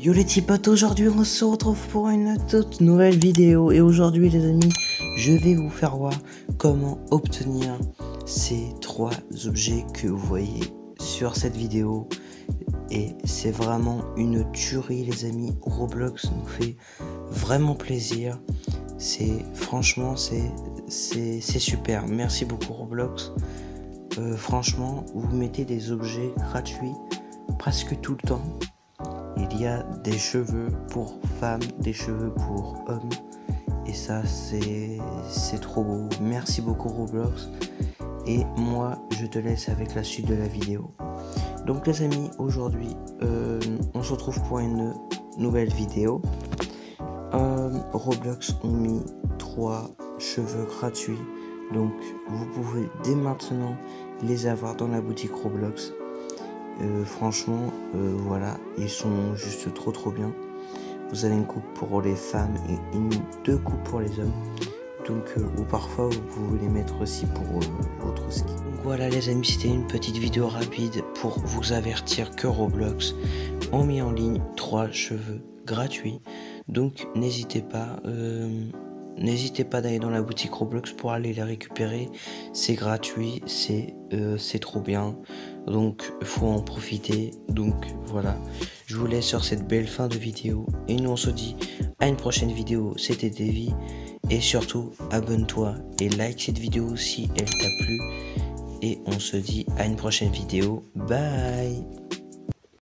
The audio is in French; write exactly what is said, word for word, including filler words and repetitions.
Yo les petits potes, aujourd'hui on se retrouve pour une toute nouvelle vidéo. Et aujourd'hui les amis, je vais vous faire voir comment obtenir ces trois objets que vous voyez sur cette vidéo. Et c'est vraiment une tuerie les amis. Roblox nous fait vraiment plaisir. C'est franchement c'est c'est super. Merci beaucoup Roblox. Euh, franchement, vous mettez des objets gratuits presque tout le temps. Il y a des cheveux pour femmes, des cheveux pour hommes. Et ça, c'est c'est trop beau. Merci beaucoup Roblox. Et moi, je te laisse avec la suite de la vidéo. Donc les amis, aujourd'hui, euh, on se retrouve pour une nouvelle vidéo. Euh, Roblox ont mis trois cheveux gratuits. Donc vous pouvez dès maintenant les avoir dans la boutique Roblox. Euh, franchement, euh, voilà, ils sont juste trop trop bien. Vous avez une coupe pour les femmes et une deux coupes pour les hommes. Donc, euh, ou parfois vous pouvez les mettre aussi pour euh, votre ski. Donc voilà les amis, c'était une petite vidéo rapide pour vous avertir que Roblox ont mis en ligne trois cheveux gratuits. Donc n'hésitez pas. Euh, N'hésitez pas d'aller dans la boutique Roblox pour aller les récupérer. C'est gratuit, c'est euh, c'est trop bien. Donc il faut en profiter. Donc voilà, je vous laisse sur cette belle fin de vidéo. Et nous on se dit à une prochaine vidéo. C'était Davy. Et surtout abonne-toi et like cette vidéo si elle t'a plu. Et on se dit à une prochaine vidéo. Bye.